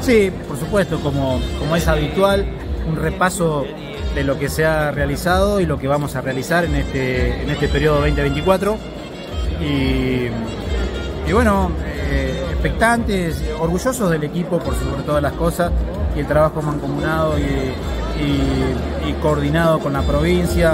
Sí, por supuesto, como es habitual, un repaso de lo que se ha realizado y lo que vamos a realizar en este periodo 2024. Y bueno, expectantes, orgullosos del equipo por sobre todas las cosas, y el trabajo mancomunado y coordinado con la provincia.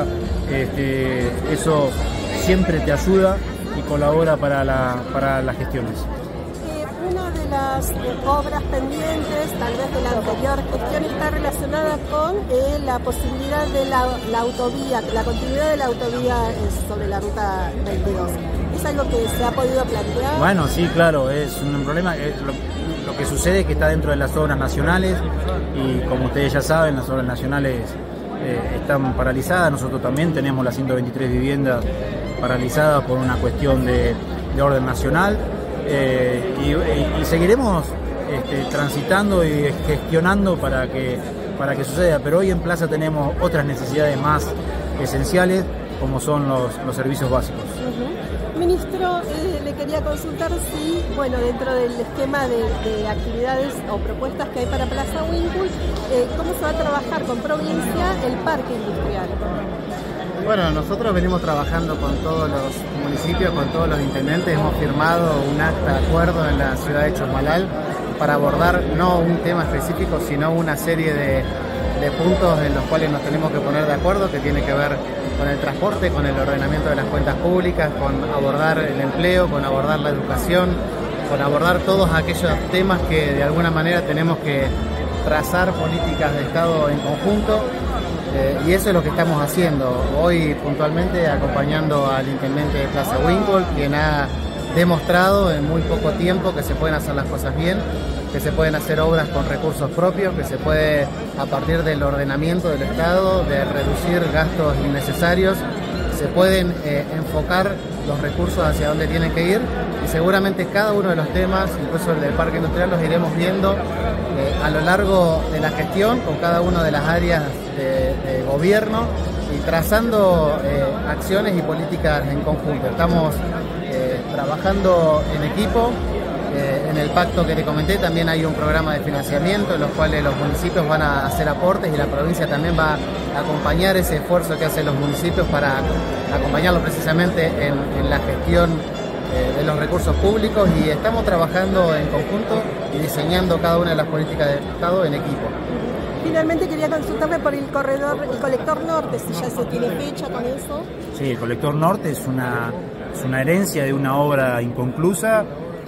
Eso siempre te ayuda y colabora para las gestiones. Una de las obras pendientes, tal vez de la anterior gestión, está relacionada con la posibilidad de la autovía, la continuidad de la autovía sobre la ruta 22. ¿Es algo que se ha podido plantear? Bueno, sí, claro, es un problema. Lo que sucede es que está dentro de las obras nacionales y, como ustedes ya saben, las obras nacionales están paralizadas. Nosotros también tenemos las 123 viviendas paralizadas por una cuestión de orden nacional. Y seguiremos transitando y gestionando para que suceda, pero hoy en Plaza tenemos otras necesidades más esenciales, como son los servicios básicos. Ministro, le quería consultar si, bueno, dentro del esquema de actividades o propuestas que hay para Plaza Winkle, ¿cómo se va a trabajar con provincia el parque industrial? Bueno, nosotros venimos trabajando con todos los municipios, con todos los intendentes. Hemos firmado un acta de acuerdo en la ciudad de Chosmalal para abordar no un tema específico, sino una serie de puntos en los cuales nos tenemos que poner de acuerdo, que tiene que ver con el transporte, con el ordenamiento de las cuentas públicas, con abordar el empleo, con abordar la educación, con abordar todos aquellos temas que de alguna manera tenemos que trazar políticas de Estado en conjunto. Y eso es lo que estamos haciendo hoy, puntualmente acompañando al intendente de Plaza Winkle, quien ha demostrado en muy poco tiempo que se pueden hacer las cosas bien, que se pueden hacer obras con recursos propios, que se puede, a partir del ordenamiento del Estado, de reducir gastos innecesarios, se pueden enfocar los recursos hacia donde tienen que ir, y seguramente cada uno de los temas, incluso el del parque industrial, los iremos viendo a lo largo de la gestión con cada una de las áreas de gobierno y trazando acciones y políticas en conjunto. Estamos trabajando en equipo. En el pacto que te comenté también hay un programa de financiamiento en los cuales los municipios van a hacer aportes y la provincia también va a acompañar ese esfuerzo que hacen los municipios para acompañarlos precisamente en la gestión de los recursos públicos, y estamos trabajando en conjunto y diseñando cada una de las políticas del Estado en equipo. Finalmente quería consultarle por el colector norte, si ya se tiene fecha con eso. Sí, el colector norte es una herencia de una obra inconclusa.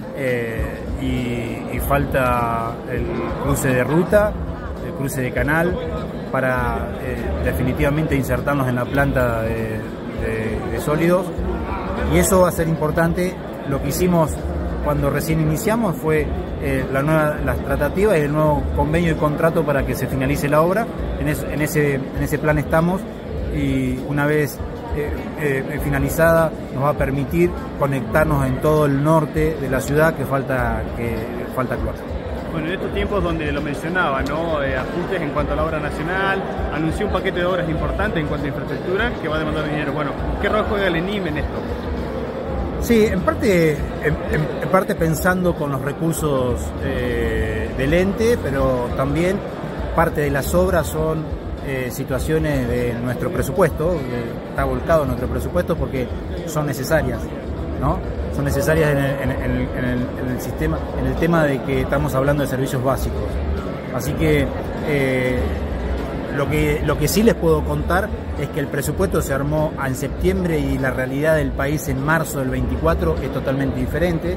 Y falta el cruce de ruta, el cruce de canal, para definitivamente insertarnos en la planta de sólidos, y eso va a ser importante. Lo que hicimos cuando recién iniciamos fue las tratativas y el nuevo convenio y contrato para que se finalice la obra. En ese plan estamos, y una vez finalizada nos va a permitir conectarnos en todo el norte de la ciudad que falta actuar. Bueno, en estos tiempos donde lo mencionaba, ¿no? Ajustes en cuanto a la obra nacional, anunció un paquete de obras importantes en cuanto a infraestructura que va a demandar dinero. Bueno, ¿qué rol juega el ENIM en esto? Sí, en parte pensando con los recursos del ente, pero también parte de las obras son situaciones de nuestro presupuesto, está volcado en nuestro presupuesto porque son necesarias, ¿no? Son necesarias en el sistema, en el tema de que estamos hablando de servicios básicos. Así que lo que sí les puedo contar es que el presupuesto se armó en septiembre y la realidad del país en marzo del 24 es totalmente diferente.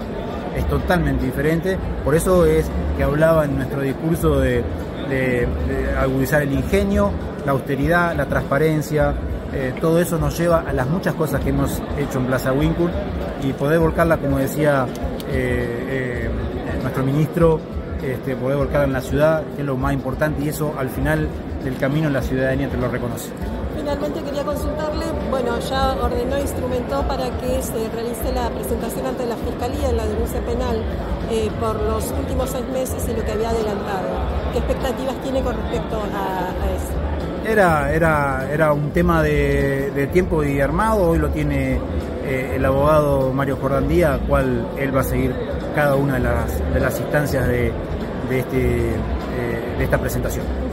Por eso es que hablaba en nuestro discurso de agudizar el ingenio, la austeridad, la transparencia. Todo eso nos lleva a las muchas cosas que hemos hecho en Plaza Winkle, y poder volcarla, como decía nuestro ministro, poder volcarla en la ciudad, que es lo más importante, y eso al final del camino la ciudadanía te lo reconoce. Finalmente quería consultarle, bueno, ya ordenó, instrumentó para que se realice la presentación ante la Fiscalía en la denuncia penal por los últimos 6 meses y lo que había adelantado. ¿Qué expectativas tiene con respecto a eso? Era un tema de tiempo y armado. Hoy lo tiene el abogado Mario Jordandía, cual él va a seguir cada una de las instancias de de esta presentación.